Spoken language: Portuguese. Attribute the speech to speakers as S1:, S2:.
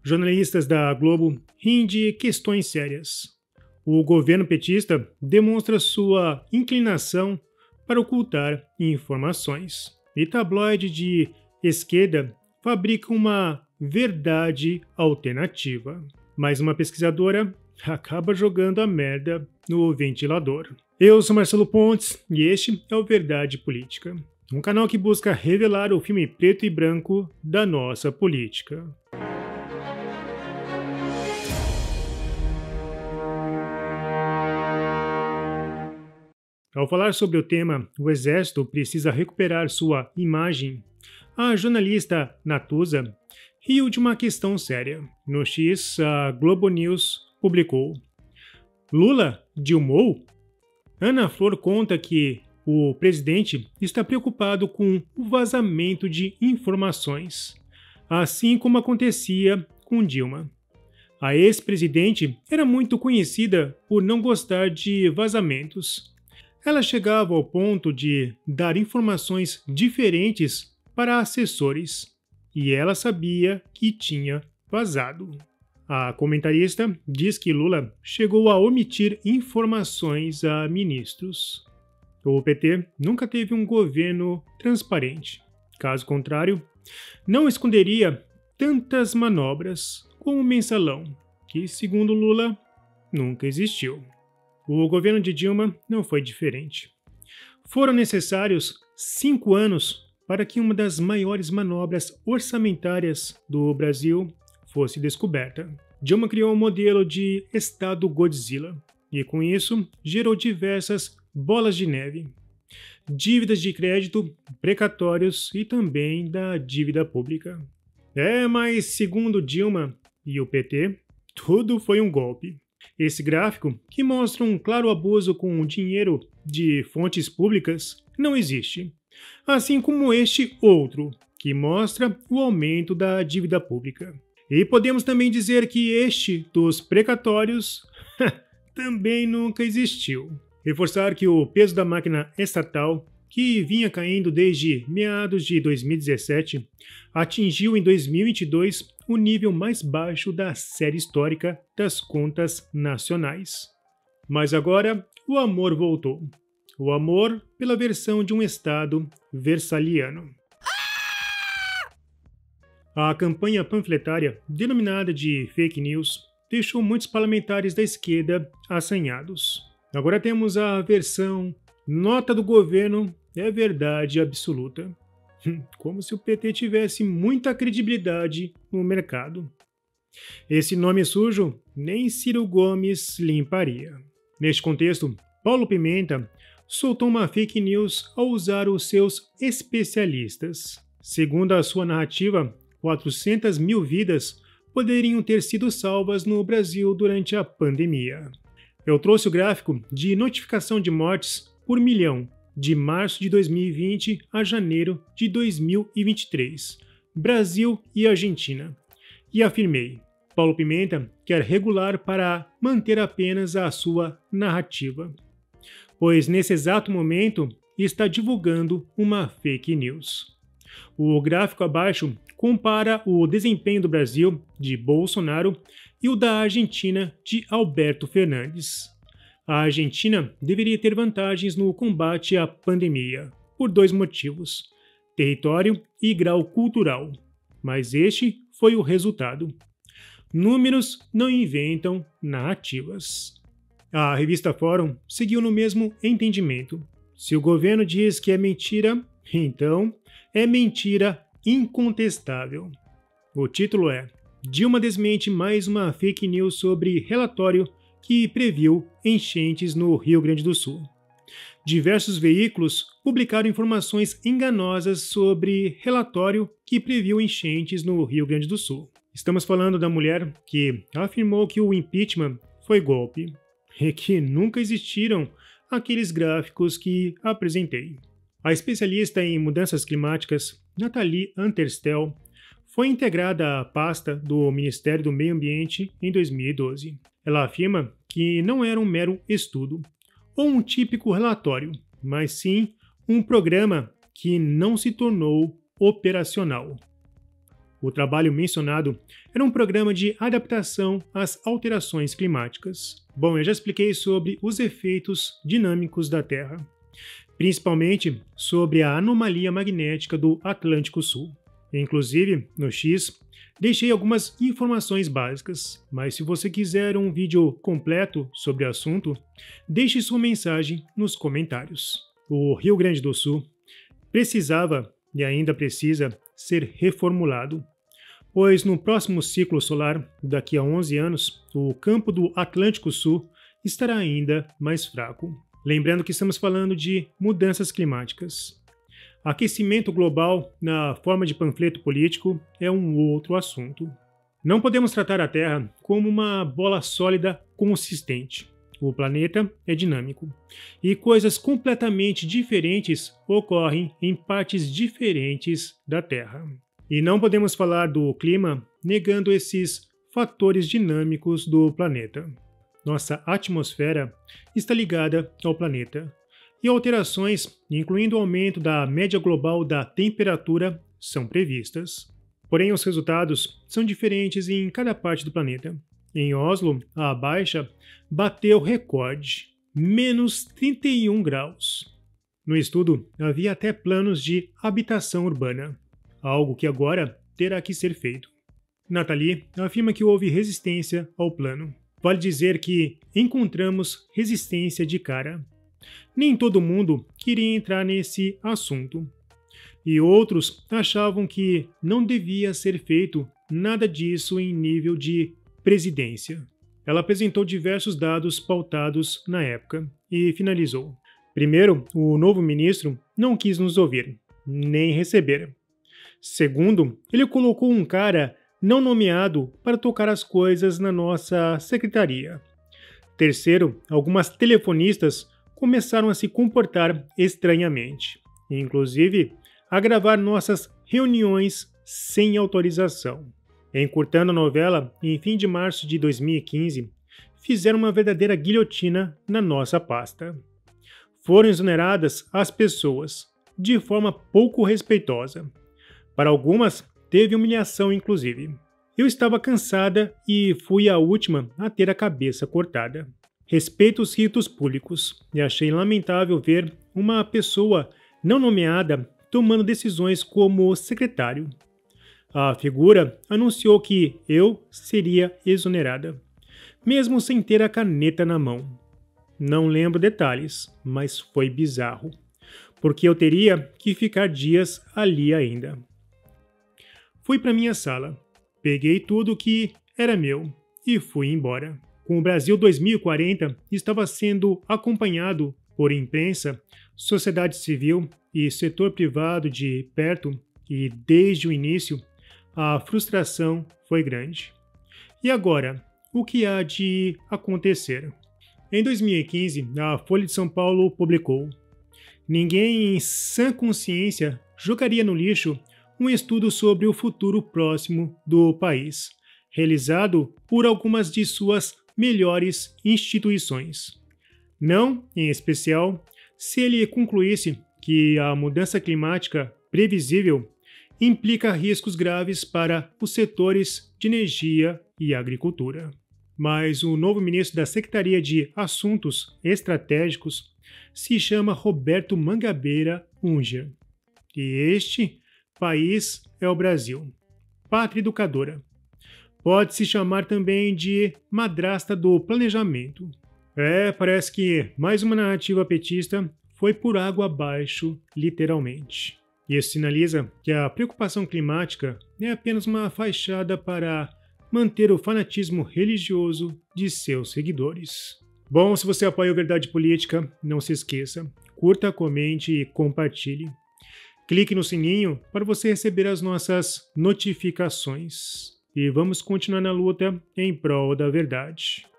S1: Jornalistas da Globo riem de questões sérias. O governo petista demonstra sua inclinação para ocultar informações. E tabloide de esquerda fabrica uma verdade alternativa. Mais uma pesquisadora acaba jogando a merda no ventilador. Eu sou Marcelo Pontes e este é o Verdade Política, um canal que busca revelar o filme preto e branco da nossa política. Ao falar sobre o tema "O Exército precisa recuperar sua imagem", a jornalista Natuza riu de uma questão séria. No X, a Globo News publicou: Lula dilmou? Ana Flor conta que o presidente está preocupado com o vazamento de informações, assim como acontecia com Dilma. A ex-presidente era muito conhecida por não gostar de vazamentos. Ela chegava ao ponto de dar informações diferentes para assessores, e ela sabia que tinha vazado. A comentarista diz que Lula chegou a omitir informações a ministros. O PT nunca teve um governo transparente. Caso contrário, não esconderia tantas manobras como o mensalão, que, segundo Lula, nunca existiu. O governo de Dilma não foi diferente. Foram necessários 5 anos para que uma das maiores manobras orçamentárias do Brasil fosse descoberta. Dilma criou um modelo de Estado Godzilla e, com isso, gerou diversas bolas de neve, dívidas de crédito, precatórios e também da dívida pública. Mas segundo Dilma e o PT, tudo foi um golpe. Esse gráfico, que mostra um claro abuso com o dinheiro de fontes públicas, não existe. Assim como este outro, que mostra o aumento da dívida pública. E podemos também dizer que este dos precatórios também nunca existiu. Reforçar que o peso da máquina estatal, que vinha caindo desde meados de 2017, atingiu em 2022 o nível mais baixo da série histórica das contas nacionais. Mas agora o amor voltou. O amor pela versão de um Estado versaliano. A campanha panfletária, denominada de fake news, deixou muitos parlamentares da esquerda assanhados. Agora temos a versão nota do governo é verdade absoluta. Como se o PT tivesse muita credibilidade no mercado. Esse nome sujo nem Ciro Gomes limparia. Neste contexto, Paulo Pimenta soltou uma fake news ao usar os seus especialistas. Segundo a sua narrativa, 400 mil vidas poderiam ter sido salvas no Brasil durante a pandemia. Eu trouxe o gráfico de notificação de mortes por milhão de março de 2020 a janeiro de 2023, Brasil e Argentina. E afirmei, Paulo Pimenta quer regular para manter apenas a sua narrativa, pois nesse exato momento está divulgando uma fake news. O gráfico abaixo compara o desempenho do Brasil, de Bolsonaro, e o da Argentina, de Alberto Fernandes. A Argentina deveria ter vantagens no combate à pandemia, por 2 motivos: território e grau cultural. Mas este foi o resultado. Números não inventam narrativas. A revista Fórum seguiu no mesmo entendimento. Se o governo diz que é mentira, então é mentira incontestável. O título é: Dilma desmente mais uma fake news sobre relatório que previu enchentes no Rio Grande do Sul. Diversos veículos publicaram informações enganosas sobre relatório que previu enchentes no Rio Grande do Sul. Estamos falando da mulher que afirmou que o impeachment foi golpe e que nunca existiram aqueles gráficos que apresentei. A especialista em mudanças climáticas, Nathalie Anterstel, foi integrada à pasta do Ministério do Meio Ambiente em 2012. Ela afirma que não era um mero estudo ou um típico relatório, mas sim um programa que não se tornou operacional. O trabalho mencionado era um programa de adaptação às alterações climáticas. Bom, eu já expliquei sobre os efeitos dinâmicos da Terra, principalmente sobre a anomalia magnética do Atlântico Sul. Inclusive, no X, deixei algumas informações básicas, mas se você quiser um vídeo completo sobre o assunto, deixe sua mensagem nos comentários. O Rio Grande do Sul precisava e ainda precisa ser reformulado, pois no próximo ciclo solar, daqui a 11 anos, o campo do Atlântico Sul estará ainda mais fraco. Lembrando que estamos falando de mudanças climáticas. Aquecimento global, na forma de panfleto político, é um outro assunto. Não podemos tratar a Terra como uma bola sólida consistente. O planeta é dinâmico e coisas completamente diferentes ocorrem em partes diferentes da Terra. E não podemos falar do clima negando esses fatores dinâmicos do planeta. Nossa atmosfera está ligada ao planeta e alterações, incluindo o aumento da média global da temperatura, são previstas. Porém, os resultados são diferentes em cada parte do planeta. Em Oslo, a baixa bateu recorde, menos 31 graus. No estudo, havia até planos de habitação urbana, algo que agora terá que ser feito. Nathalie afirma que houve resistência ao plano. Vale dizer que encontramos resistência de cara. Nem todo mundo queria entrar nesse assunto. E outros achavam que não devia ser feito nada disso em nível de presidência. Ela apresentou diversos dados pautados na época e finalizou. Primeiro, o novo ministro não quis nos ouvir, nem receber. Segundo, ele colocou um cara não nomeado para tocar as coisas na nossa secretaria. Terceiro, algumas telefonistas começaram a se comportar estranhamente, inclusive a gravar nossas reuniões sem autorização. Encurtando a novela, em fim de março de 2015, fizeram uma verdadeira guilhotina na nossa pasta. Foram exoneradas as pessoas, de forma pouco respeitosa. Para algumas, teve humilhação inclusive. Eu estava cansada e fui a última a ter a cabeça cortada. Respeito os ritos públicos e achei lamentável ver uma pessoa não nomeada tomando decisões como secretário. A figura anunciou que eu seria exonerada, mesmo sem ter a caneta na mão. Não lembro detalhes, mas foi bizarro, porque eu teria que ficar dias ali ainda. Fui para minha sala, peguei tudo que era meu e fui embora. Com o Brasil 2040 estava sendo acompanhado por imprensa, sociedade civil e setor privado de perto e desde o início, a frustração foi grande. E agora, o que há de acontecer? Em 2015, a Folha de São Paulo publicou: ninguém em sã consciência jogaria no lixo um estudo sobre o futuro próximo do país, realizado por algumas de suas melhores instituições. Não, em especial, se ele concluísse que a mudança climática previsível implica riscos graves para os setores de energia e agricultura. Mas o novo ministro da Secretaria de Assuntos Estratégicos se chama Roberto Mangabeira Unger. E este país é o Brasil. Pátria educadora. Pode se chamar também de madrasta do planejamento. Parece que mais uma narrativa petista foi por água abaixo, literalmente. E isso sinaliza que a preocupação climática é apenas uma fachada para manter o fanatismo religioso de seus seguidores. Bom, se você apoia o Verdade Política, não se esqueça, curta, comente e compartilhe. Clique no sininho para você receber as nossas notificações. E vamos continuar na luta em prol da verdade.